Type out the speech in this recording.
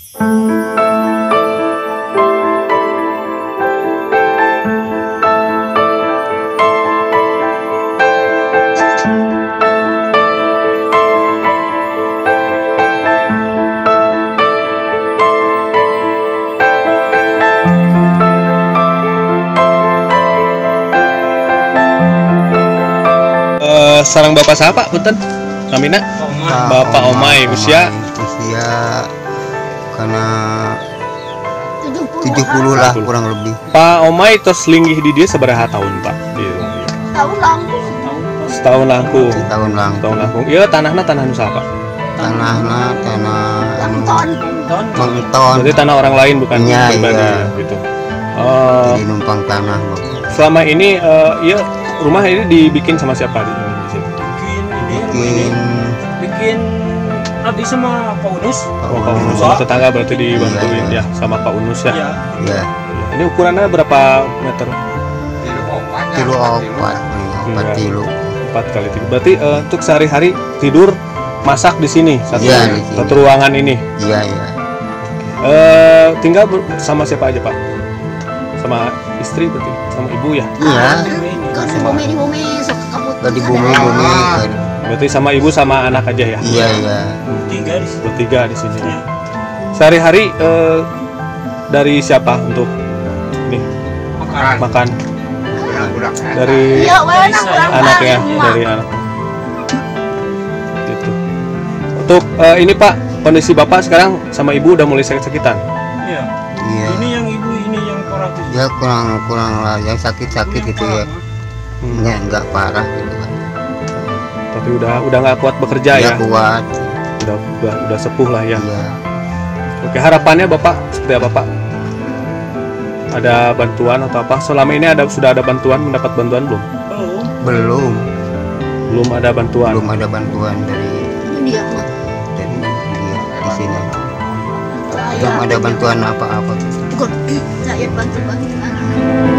Sarang bapak siapa, punten? Namina? Bapak Omai, usia karena 70 lah kurang lebih. Pak Omai terus linggih di dia seberapa tahun Pak? Setahun langkung. Iya tanahnya tanah nusa Pak? Tanah Mengton. Berarti tanah orang lain bukan pribadi ya, gitu. Jadi numpang tanah. Selama ini ya rumah ini dibikin sama siapa di sini? Bikin abdi sama Pak Unus. Oh, Pak Unus sama tetangga berarti dibantuin ya sama Pak Unus ya. Iya. Ini ukurannya berapa meter? 4 kilo. 4 kali 3. Berarti untuk sehari-hari tidur masak di sini satu ruangan ini. Iya. Tinggal sama siapa aja Pak? Sama istri berarti, sama ibu ya? Iya. Di bumi. Berarti sama ibu sama anak aja ya? Iya. Bertiga di sini. Sehari-hari dari siapa untuk ini makan? Dari anaknya, dari anak. Gitu. Untuk ini Pak, kondisi Bapak sekarang sama ibu udah mulai sakit-sakitan? Iya. Ini yang ibu, ini yang kurang. Ya kurang lah, yang sakit-sakit gitu ya. Enggak parah gitu kan. Tapi udah nggak kuat bekerja ya? Kuat. Udah sepuh lah ya. Iya. Oke, harapannya Bapak seperti apa Pak? Ada bantuan atau apa? Selama ini sudah ada bantuan, mendapat bantuan belum? Belum ada bantuan. Belum ada bantuan dari dia di sini. Belum ada bantuan apa-apa. Saya bantu-bantu.